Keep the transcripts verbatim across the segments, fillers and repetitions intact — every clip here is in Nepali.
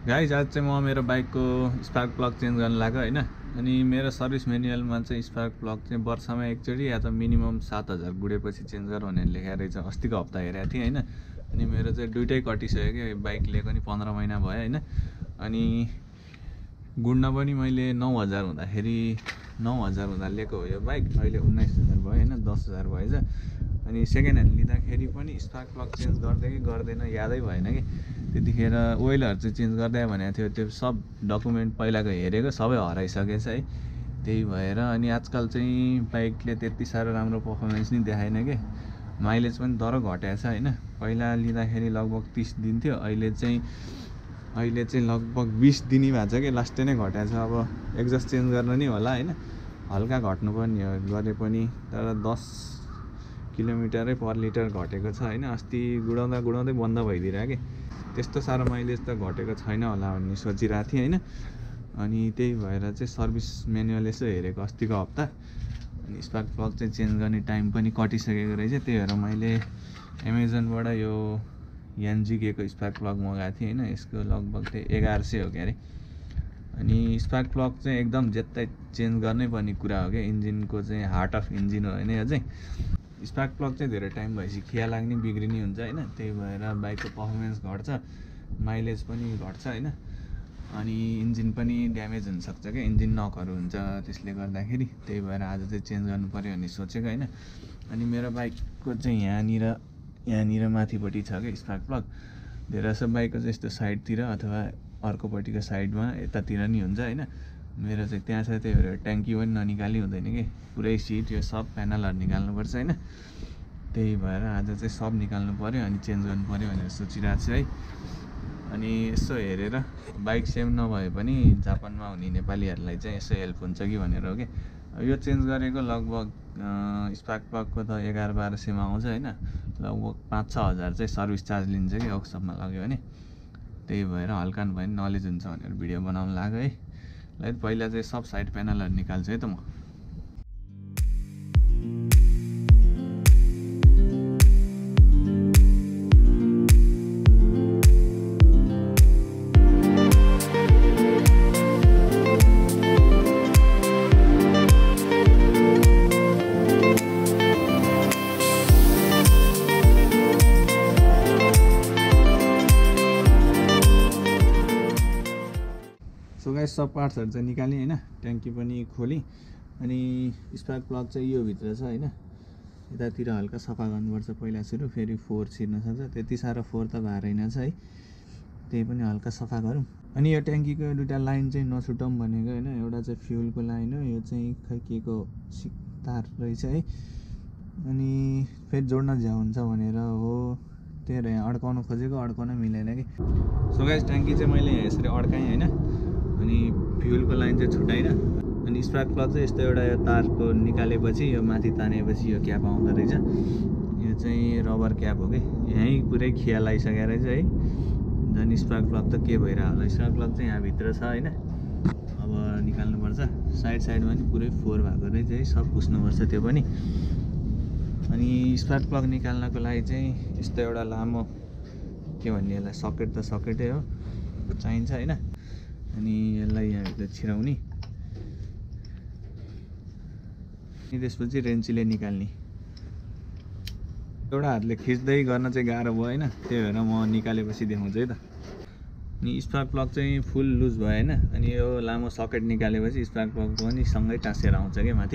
गाइज आज चाहिँ म मेरो बाइकको स्पार्क प्लग चेन्ज गर्न लाग्यो होइन। अनि मेरो सर्भिस म्यानुअलमा चाहिँ स्पार्क प्लग चाहिँ वर्षमा एकचोटि या त मिनिमम सात हजार गुडेपछि चेन्ज गर भनेर लेखेर रहेछ। अस्तिको हप्ता हेरेको थिएँ होइन। अनि मेरो चाहिँ दुइटै कटिसक्यो कि बाइक लिएको नि पन्ध्र महिना भयो होइन। अनि गुड्न पनि मैले नौ हजार हुँदाखेरि नौ हजार हुँदा लिएको हो यो बाइक। अहिले उन्नाइस हजार भयो होइन, दस हजार भएछ। अनि सेकेन्ड ह्यान्ड लिँदाखेरि पनि स्पार्क प्लग चेन्ज गर्दै कि गर्दैन यादै भएन कि। त्यतिखेर ओइलहरू चाहिँ चेन्ज गर्दै भनेको थियो, त्यो सब डकुमेन्ट पहिलाको हेरेको सबै हराइसकेछ है। त्यही भएर अनि आजकल चाहिँ बाइकले त्यति साह्रो राम्रो पर्फर्मेन्स नि देखाएन कि। माइलेज पनि दह्रो घटेको छ होइन। पहिला लिँदाखेरि लगभग तिस दिन्थ्यो, अहिले चाहिँ अहिले चाहिँ लगभग बिस दिनै भएको छ कि, लास्टै नै घटेको छ। अब एक्जस्ट चेन्ज गर्न नि होला होइन, हल्का घट्नुपर्ने हो गरे पनि, तर दस किलोमिटरै पर लिटर घटेको छ होइन। अस्ति गुडाउँदा गुडाउँदै बन्द भइदिएर कि त्यस्तो साह्रो माइलेज त घटेको छैन होला भन्ने सोचिरहेको थिएँ होइन। अनि त्यही भएर चाहिँ सर्भिस म्यानुअल यसो हेरेको अस्तिको हप्ता। अनि स्पार्क प्लग चाहिँ चेन्ज गर्ने टाइम पनि कटिसकेको रहेछ। त्यही भएर मैले एमाजोनबाट यो यान्जिकेको स्पार्क प्लग मगाएको थिएँ होइन। यसको लगभग चाहिँ एघार सय हो क्या अरे। अनि स्पार्क प्लग चाहिँ एकदम जेत्तै चेन्ज गर्नै पर्ने कुरा हो क्या। इन्जिनको चाहिँ हार्ट अफ इन्जिन हो होइन यो चाहिँ। स्पार्क प्लग चाहिँ धेरै टाइम भएपछि खिया लाग्ने बिग्रिने हुन्छ होइन। त्यही भएर बाइकको पर्फर्मेन्स घट्छ, माइलेज पनि घट्छ होइन। अनि इन्जिन पनि ड्यामेज हुनसक्छ क्या, इन्जिन नकहरू हुन्छ त्यसले गर्दाखेरि। त्यही भएर आज चाहिँ चेन्ज गर्नु पऱ्यो भन्ने सोचेको होइन। अनि मेरो बाइकको चाहिँ यहाँनिर यहाँनिर माथिपट्टि छ क्या स्पार्क प्लग। धेरै जसो बाइकको चाहिँ यस्तो साइडतिर अथवा अर्कोपट्टिको साइडमा यतातिर नि हुन्छ होइन। मेरो चाहिँ त्यहाँ छ, त्यही भएर ट्याङ्की पनि ननिकाली हुँदैन कि। पुरै सिट यो सब प्यानलहरू निकाल्नुपर्छ होइन। त्यही भएर आज चाहिँ सब निकाल्नु पऱ्यो अनि चेन्ज गर्नु पऱ्यो भनेर सोचिरहेको छु है। अनि यसो हेरेर बाइक सेम नभए पनि जापानमा हुने नेपालीहरूलाई चाहिँ यसो हेल्प हुन्छ कि भनेर हो कि। यो चेन्ज गरेको लगभग स्पार्क प्लगको त एघार बाह्र सयमा आउँछ होइन। लगभग पाँच छ हजार चाहिँ सर्भिस चार्ज लिन्छ कि वर्कसपमा लग्यो भने। त्यही भएर हल्का भए पनि नलेज हुन्छ भनेर भिडियो बनाउनु लाग्यो है। ल पहिला चाहिँ सब साइड प्यानलहरू निकाल्छु है त म। सो गाइस सब पार्ट्सहरू चाहिँ निकालेँ होइन। ट्याङ्की पनि खोलेँ। अनि स्पार्क प्लग चाहिँ यो भित्र छ होइन। यतातिर हल्का सफा गर्नुपर्छ पहिला सुरु, फेरि फोहोर छिर्न सक्छ। त्यति साह्रो फोहोर त भएको रहेनछ है, त्यही पनि हल्का सफा गरौँ। अनि यो ट्याङ्कीको दुइटा लाइन चाहिँ नछुटाउँ भनेको होइन। एउटा चाहिँ फ्युलको लाइन हो, यो चाहिँ खै के को तार रहेछ है। अनि फेरि जोड्न झ्याउ हुन्छ भनेर हो, त्यही भएर यहाँ अड्काउनु खोजेको, अड्काउन मिलेन कि। सो गाइस ट्याङ्की चाहिँ मैले यसरी अड्काएँ होइन। अनि फ्युलको लाइन चाहिँ छुटाइन। अनि स्पार्क प्लग चाहिँ यस्तो एउटा यो तारको निकालेपछि यो माथि तानेपछि यो क्याप आउँदो रहेछ। यो चाहिँ रबर क्याप हो कि, यहीँ पुरै खिया लगाइसकेको रहेछ है। झन् स्पार्क प्लग त के भइरहेको होला। स्पार्क प्लग चाहिँ यहाँभित्र छ होइन। अब निकाल्नुपर्छ। साइड साइडमा पनि पुरै फोहोर भएको रहेछ है, सब पुस्नुपर्छ त्यो पनि। अनि स्पार्क प्लग निकाल्नको लागि चाहिँ यस्तो एउटा लामो के भन्ने यसलाई सकेट त सकेटै हो चाहिन्छ होइन। अनि यसलाई यहाँभित्र छिराउने अनि त्यसपछि रेन्चीले निकाल्ने। एउटा हातले खिच्दै गर्न चाहिँ गाह्रो भयो होइन। त्यही भएर म निकालेपछि देखाउँछु है त। अनि स्पार्क प्लग चाहिँ फुल लुज भयो होइन। अनि यो लामो सकेट निकालेपछि स्पार्क प्लग पनि सँगै टाँसेर आउँछ क्या माथि।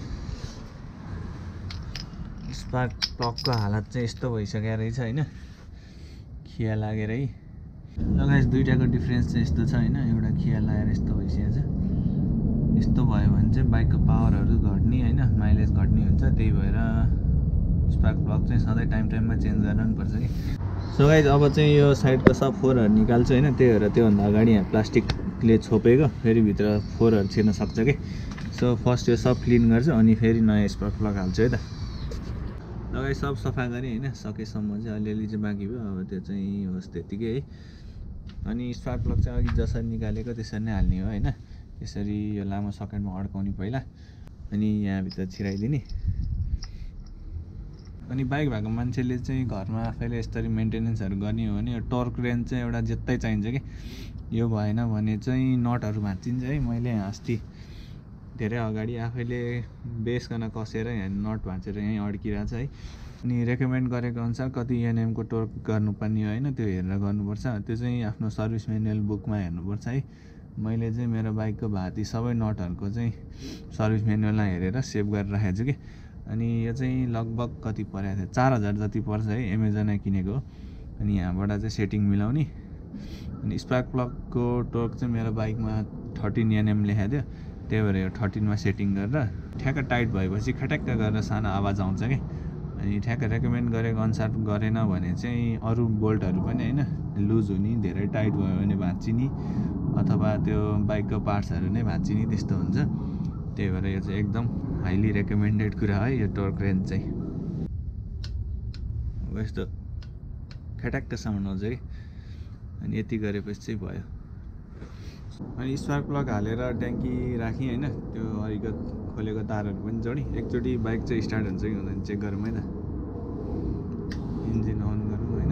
स्पार्क प्लगको हालत चाहिँ यस्तो भइसकेको रहेछ होइन, खिया लागेर है। गाइस दुइटाको डिफ्रेन्स चाहिँ यस्तो छ होइन। एउटा खिया लागेर यस्तो भइसकेको छ। यस्तो भयो भने चाहिँ बाइकको पावरहरू घट्ने होइन, माइलेज घट्ने हुन्छ। त्यही भएर स्पार्क प्लग चाहिँ सधैँ टाइम टाइममा चेन्ज गर्न पनि पर्छ कि। सो गाइस अब चाहिँ यो साइडको सब फोहोरहरू निकाल्छु होइन। त्यही भएर त्योभन्दा अगाडि यहाँ प्लास्टिकले छोपेको, फेरि भित्र फोहोरहरू छिर्न सक्छ कि। सो फर्स्ट यो सब क्लिन गर्छु अनि फेरि नयाँ स्पार्क प्लग हाल्छु है त। लगाइ सब सफा गरेँ होइन। सकेसम्म चाहिँ अलिअलि चाहिँ बाँकी भयो, अब त्यो चाहिँ होस् त्यतिकै है। अनि स्पार्क प्लग चाहिँ अघि जसरी निकालेको त्यसरी नै हाल्ने हो होइन। यसरी यो लामो सकेटमा अड्काउने पहिला, अनि यहाँभित्र छिराइदिने। अनि बाइक भएको मान्छेले चाहिँ घरमा आफैले यसरी मेन्टेनेन्सहरू गर्ने हो भने टर्क रेन्ज चाहिँ एउटा जेत्तै चाहिन्छ कि यो भएन भने चाहिँ नटहरू भाँचिन्छ है। मैले अस्ति धेरै अगाडि आफैले बेसकन कसेर यहाँ नट भाँचेर यहीँ अड्किरहेछ है। अनि रेकमेन्ड गरेको अनुसार कति एनएमको टर्क गर्नुपर्ने हो होइन त्यो हेरेर गर्नुपर्छ। त्यो चाहिँ आफ्नो सर्भिस म्यानुअल बुकमा हेर्नुपर्छ है। मैले चाहिँ मेरो बाइकको भाती सबै नटहरूको चाहिँ सर्भिस म्यानुअलमा हेरेर सेभ गरेर राखेको छु कि। अनि यो चाहिँ लगभग कति परेको थियो चार हजार जति पर्छ है, एमाजोनमा किनेको हो। अनि यहाँबाट चाहिँ सेटिङ मिलाउने। अनि स्पार्क प्लगको टर्क चाहिँ मेरो बाइकमा थर्टिन एनएम लेखाएको थियो, त्यही भएर यो थर्टिनमा सेटिङ गरेर ठ्याक्क टाइट भएपछि खट्याक्क गरेर सानो आवाज आउँछ कि। अनि ठ्याक्क रेकमेन्ड गरेको अनुसार गरेन भने चाहिँ अरू बोल्टहरू पनि होइन लुज हुने, धेरै टाइट भयो भने भाँचिने अथवा त्यो बाइकको पार्ट्सहरू नै भाँचिने त्यस्तो हुन्छ। त्यही भएर यो चाहिँ एकदम हाइली रेकमेन्डेड कुरा है यो टर्क रेन्ज चाहिँ। अब यस्तो खट्याक्क साउन्ड आउँछ कि। अनि यति गरेपछि चाहिँ भयो। अनि स्पार्क प्लग हालेर ट्याङ्की राखेँ होइन, त्यो अलिकत खोलेको तारहरू पनि जोडेँ। एकचोटि बाइक चाहिँ स्टार्ट हुन्छ कि हुँदैन चेक गरौँ है त। इन्जिन अन गरौँ होइन।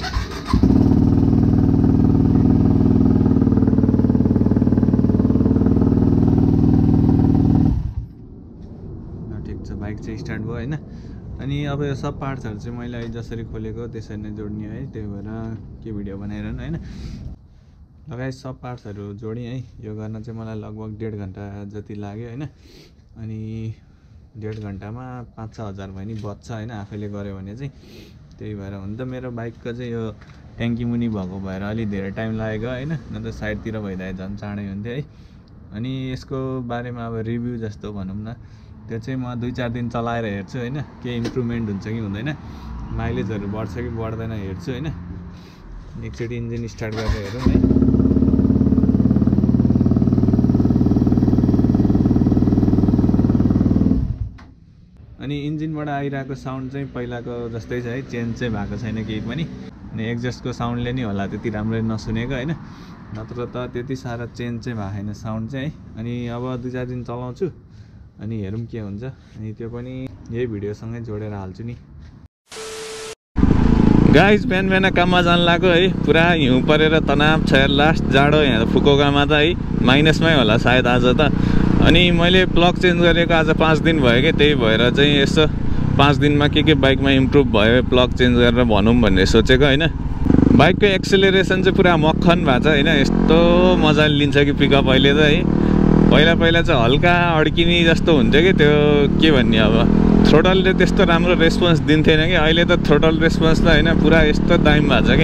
ठिक छ, बाइक चाहिँ स्टार्ट भयो होइन। अनि अब यो सब पार्ट्सहरू चाहिँ मैले अहिले जसरी खोलेको त्यसरी नै जोड्ने है, त्यही भएर के भिडियो बनाइरहनु होइन। लगायत सब पार्ट्सहरू जोडेँ है। यो गर्न चाहिँ मलाई लगभग डेढ घन्टा जति लाग्यो होइन। अनि डेढ घन्टामा पाँच छ हजार भयो नि बच्छ होइन आफैले गऱ्यो भने चाहिँ। त्यही भएर हुन त मेरो बाइकको चाहिँ यो ट्याङ्की मुनि भएको भएर अलिक धेरै टाइम लागेको होइन, न त साइडतिर भइदिए झन् चाँडै हुन्थ्यो है। अनि यसको बारेमा अब रिभ्यू जस्तो भनौँ न, त्यो चाहिँ म दुई चार दिन चलाएर हेर्छु होइन, के इम्प्रुभमेन्ट हुन्छ कि हुँदैन, माइलेजहरू बढ्छ कि बढ्दैन हेर्छु होइन। एकचोटि इन्जिन स्टार्ट गरेर हेरौँ है। अनि इन्जिनबाट आइरहेको साउन्ड चाहिँ पहिलाको जस्तै छ है, चेन्ज चाहिँ भएको छैन केही पनि। अनि एक्जस्टको साउन्डले नि होला त्यति राम्ररी नसुनेको होइन, नत्र त त्यति साह्रो चेन्ज चाहिँ भएको छैन साउन्ड चाहिँ है। अनि अब दुई चार दिन चलाउँछु अनि हेरौँ के हुन्छ। अनि त्यो पनि यही भिडियोसँगै जोडेर हाल्छु नि। गाइज बिहान बिहान काममा जानु लाग्यो है, पुरा हिउँ परेर तनाव छ लास्ट जाडो यहाँ फुकुओकामा त है, माइनसमै होला सायद आज त। अनि मैले प्लग चेन्ज गरेको आज पाँच दिन भयो कि, त्यही भएर चाहिँ यसो पाँच दिनमा के के बाइकमा इम्प्रुभ भयो प्लग चेन्ज गरेर भनौँ भन्ने सोचेको होइन। बाइकको एक्सेलरेसन चाहिँ पुरा मक्खन भएको छ होइन, यस्तो मजाले लिन्छ कि पिकअप अहिले त है। पहिला पहिला चाहिँ हल्का अड्किने जस्तो हुन्छ कि, त्यो के भन्ने अब थ्रोटलले त्यस्तो राम्रो रेस्पोन्स दिन्थेन कि, अहिले त थ्रोटल रेस्पोन्स त होइन पुरा यस्तो दामी भएको छ कि।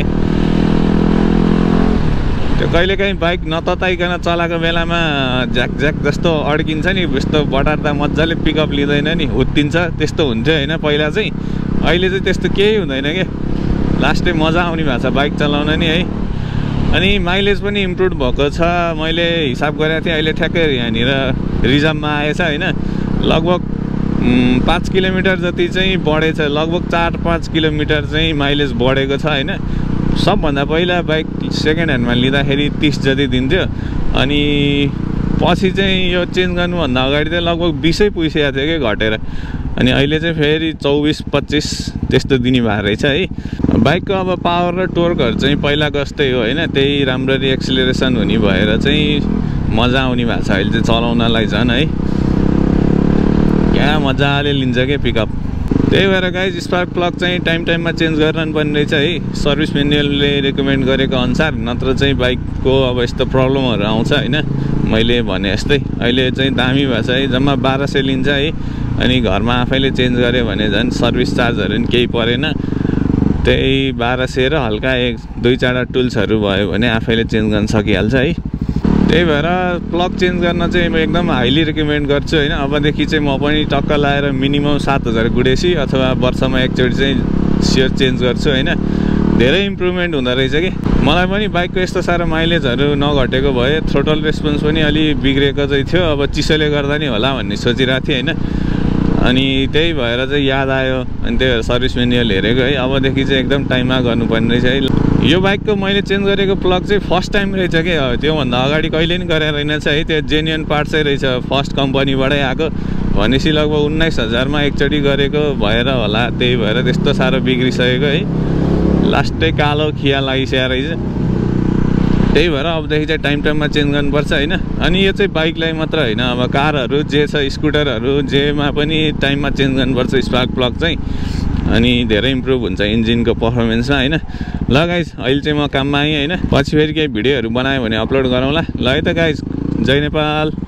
त्यो कहिलेकाहीँ बाइक नतताइकन चलाएको बेलामा झ्याक झ्याक जस्तो अड्किन्छ नि, यस्तो बटार्दा मजाले पिकअप लिँदैन नि, उत्तिन्छ त्यस्तो हुन्थ्यो होइन पहिला चाहिँ। अहिले चाहिँ त्यस्तो केही हुँदैन कि, लास्टै मजा आउने भएको छ बाइक चलाउन नि है। अनि माइलेज पनि इम्प्रुभ भएको छ, मैले हिसाब गरेको थिएँ अहिले ठ्याक्कै यहाँनिर रिजर्भमा आएछ होइन। लगभग पाँच किलोमिटर जति चाहिँ बढेछ, लगभग चार पाँच किलोमिटर चाहिँ माइलेज बढेको छ होइन। सबभन्दा पहिला बाइक सेकेन्ड ह्यान्डमा लिँदाखेरि तिस जति दिन्थ्यो, अनि पछि चाहिँ यो चेन्ज गर्नुभन्दा अगाडि चाहिँ लगभग बिसै पुगिसकेको थियो कि घटेर। अनि अहिले चाहिँ फेरि चौबिस पच्चिस त्यस्तो दिने भएको रहेछ है। बाइकको अब पावर र टोर्कहरू चाहिँ पहिलाको जस्तै हो होइन, त्यही राम्ररी एक्सिलरेसन हुने भएर चाहिँ मजा आउने भएको छ अहिले चाहिँ चलाउनलाई झन् है, क्या मजाले लिन्छ क्या पिकअप। त्यही भएर गाइज स्पार्क प्लग चाहिँ टाइम टाइममा चेन्ज गरिरहनु पर्ने रहेछ है, सर्भिस म्यानुअलले रेकमेन्ड गरेको अनुसार, नत्र चाहिँ बाइकको अब यस्तो प्रब्लमहरू आउँछ होइन। मैले भने जस्तै अहिले चाहिँ दामी भएको छ है, जम्मा बाह्र सय लिन्छ है। अनि घरमा आफैले चेन्ज गऱ्यो भने झन् सर्भिस चार्जहरू पनि केही परेन, त्यही बाह्र सय र हल्का एक दुई चारवटा टुल्सहरू भयो भने आफैले चेन्ज गर्न सकिहाल्छ है। त्यही भएर प्लग चेन्ज गर्न चाहिँ म एकदम हाइली रेकमेन्ड गर्छु होइन। अबदेखि चाहिँ म पनि टक्क लाएर मिनिमम सात हजार गुडेसी अथवा वर्षमा एकचोटि चाहिँ सियर चेन्ज गर्छु होइन। धेरै इम्प्रुभमेन्ट हुँदो रहेछ कि। मलाई पनि बाइकको यस्तो साह्रो माइलेजहरू नघटेको भए, थ्रोटल रेस्पोन्स पनि अलि बिग्रेको चाहिँ थियो, अब चिसोले गर्दा नि होला भन्ने सोचिरहेको थिएँ होइन। अनि त्यही भएर चाहिँ याद आयो, अनि त्यही भएर सर्भिस म्यानुअल हेरेको है। अबदेखि चाहिँ एकदम टाइममा गर्नुपर्ने रहेछ है। यो बाइकको मैले चेन्ज गरेको प्लग चाहिँ फर्स्ट टाइम रहेछ कि, त्योभन्दा अगाडि कहिले पनि गरेर रहेनछ है। त्यो जेन्युन पार्ट चाहिँ रहेछ, फर्स्ट कम्पनीबाटै आएको। भनेपछि लगभग उन्नाइस हजारमा एकचोटि गरेको भएर होला, त्यही भएर त्यस्तो साह्रो बिग्रिसकेको है। लास्टै कालो खिया लागिसकेको रहेछ, त्यही भएर अबदेखि चाहिँ टाइम टाइममा चेन्ज गर्नुपर्छ होइन। अनि यो चाहिँ बाइकलाई मात्र होइन, अब कारहरू जे छ, स्कुटरहरू जेमा पनि टाइममा चेन्ज गर्नुपर्छ स्पार्क प्लग चाहिँ, अनि धेरै इम्प्रुभ हुन्छ इन्जिनको पर्फर्मेन्समा होइन। ल गाइज अहिले चाहिँ म काममा आएँ होइन, पछि फेरि केही भिडियोहरू बनायो भने अपलोड गरौँला। ल है त गाइज, जय नेपाल।